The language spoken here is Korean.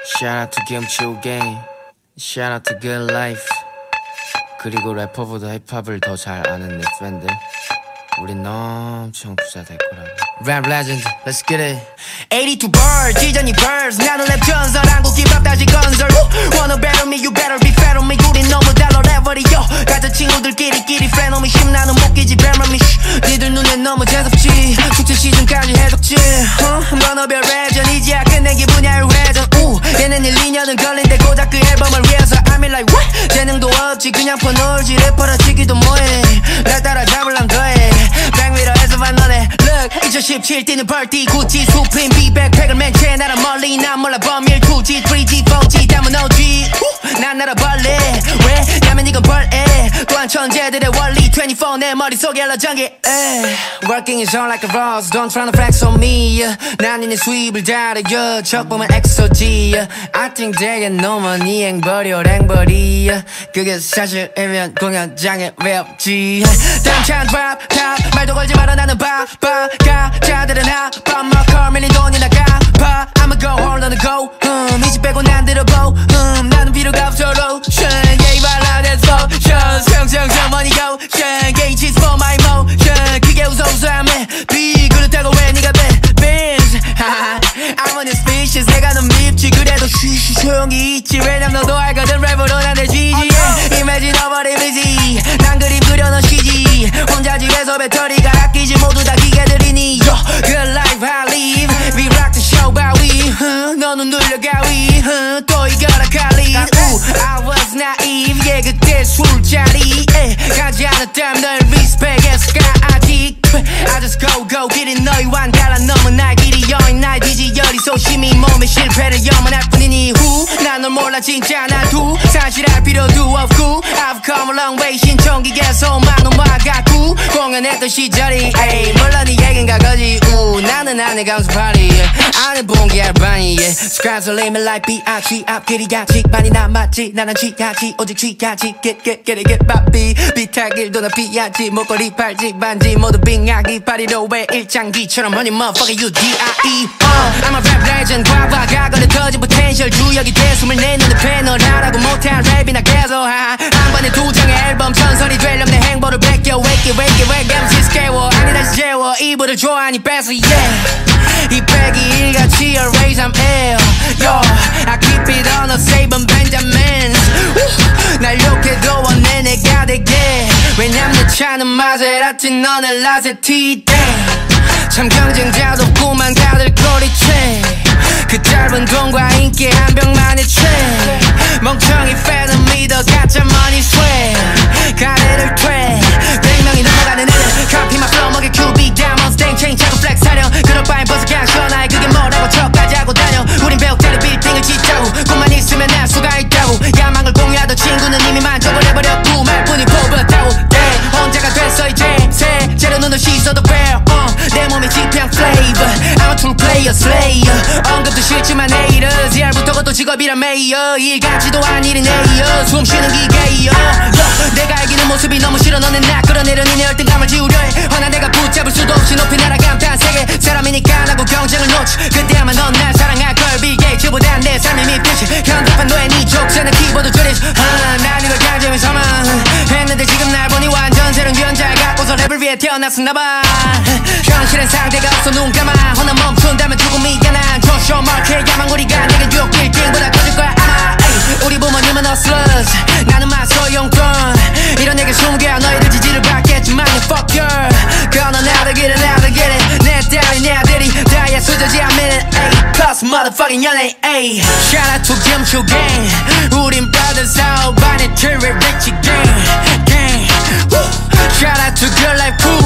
Shout out to 김치우 gang. Shout out to good life. 그리고 래퍼보다 힙합을 더 잘 아는 내 팬들. 우린 엄청 부자 될 거라고. Rap legend, let's get it. 82 birds, 지전이 birds. 나는 랩 전설, 한국 힙합 다시 건설. Wanna battle me, you better be fat on me. 우린 너무 달라 래버리요. 같은 친구들끼리 friend on me. 힘나는 목기지 배멀미. 니들 눈엔 너무 재수없지. 숙제 시즌까지 해독지. I'm gonna be a legend. 이제야 끝내기 분야의 회전. 얘는 1-2년은 걸린대 고작 그 앨범을 위해서. I mean like what? 재능도 없지 그냥 퍼놀지. 래퍼라 치기도 뭐해. 날 따라잡을란 거해. 백미러에서 만나네. Look 2017 뛰는 벌띠 구찌 수프림 비백팩을 맨채 나라 멀리 난 몰라 범일 2G 3G 4G 담은 OG 난 날아벌레 왜냐면 이건 벌애 또한 천재들의 원리 24 내 머릿속에 열러전기 Working is all like a rose Don't try to flex on me 난 이내 수입을 다려요 척 보면 엑소지 I think 되게 너무 니 앵벌이요 랭벌이 그게 사실이면 공연장에 왜 없지 damn drop top 말도 걸지 마라 나는 바빠 가자들은 하밥 먹어 밀린 돈이나 갚아 I'ma go hold on the go 이 집 빼고 난 들어보 나는 필요가 없어 lotion Yeah 발라 that's potion 성성성 money go Gauge is for my motion 그게 웃어 하면 B 그렇다고 왜 니가 Benz I'm on this species 내가 넌 밉지 그래도 쉬쉬 소용이 있지 왜냐면 너도 알거든 랩으로 난 내지지 Imagine 너버리지 난 그림 그려 너 쉬지 혼자 집에서 배터리가 아끼지 모두 다 기계들이니 Good life I live We rock the show by we 너는 눌려 가위 또 이겨라 칼리 I was naive yeah 그때 술자리 가지 않았다면 널 respect했을까 아직 I just go 길은 너희와는 달라 너무 날 길이 여인 날 뒤지열이 소심히 몸의 실패를 염원할 뿐인 이후 난 널 몰라 진짜 나도 사실 알 필요도 없고 I've come a long way 신청기계에서 만원 와가고 공연했던 시절이 물론 이 얘긴가 거지 나는 안에 감수 파리 안에 본 게 알바니 Sky's the limit like B.I.G 앞길이 같이 많이 남았지 나는 쥐같이 오직 쥐같이 get 바삐 비탈길도 나 비야지 목걸이 팔지 반지 모두 빙하기 파리로 왜 일장기처럼 honey motherfucker you D.I.E I'm a rap legend 과거와 과거를 터진 potential 주역이 돼 숨을 내는데 패널 하라고 못한 랩이나 계속 한 번에 2장의 앨범 전설이 되려면 내 행보를 베껴 wake it MC 깨워 아니 다시 재워 이불을 좋아하니 뺏어 yeah 이 백이 일같이 erase I'm ill Yo I keep it on a saving Benjamins 날 욕해도 원해 내가 되게 왜냐면 내 차는 마세라티 너는 라세티 참 경쟁자도 없구만 다들 꼬리채 그 짧은 돈과 인기 한 병만의 채 멍청이 팬은 믿어 가짜 money swag 가래를 퇴 100명이 넘어가는 애들 커피만 써먹여 QB diamonds 땡체인 차고 플렉스 하려 그럴 바엔 벌써 그냥 시원하게 그게 뭐라고 척까지 하고 다녀 우린 배옥대로 빌딩을 짓자고 꿈만 있으면 날 수가 있다고 야망을 공유하던 친구는 이미 만족을 해버렸고 말뿐이 뽑았다고 혼자가 됐어 이제 새 재료 눈을 씻어도 fair 내 몸에 지평 flavor I'm a true player slayer 언급도 싫지만 haters 예알부터 그것도 직업이란 메이어 일 같지도 않은 일이네요 숨 쉬는 기계여 내가 알기는 모습이 너무 싫어 너는 나 끌어내려 니네 열등감을 지우려 해 허나 내가 붙잡을 수도 없이 높이 날아감 단 세계 사람이니까 나고 경쟁을 놓지 그때 아마 넌 날 사랑할 걸 빌 게이츠보단 내 삶이 밉듯이 현대판 너의 니 족쇄는 키보드 조립 난 이걸 강점이 삼아 했는데 지금 날 보니 완전 새로운 유전자를 갖고서 랩을 위해 태어났었나봐 현실엔 상대가 없어 눈 감아 허나 멈춘다면 죽음이야 난 조쇼 마켓 야망고리가 내겐 유혹 빌딩보다 커질 거야 아마 우리 부모님은 hustlers 나는 마소용돈 이런 얘기 20개야 너희들 지지를 받겠지만 fuck you 그건 나도 get it 내 딸이 내 아들이 다야 수저지 I'm in it cause motherfucking 연예인 Shout out to 김추 gang 우린 brothers out 반에 트리 rich gang Shout out to girl like cool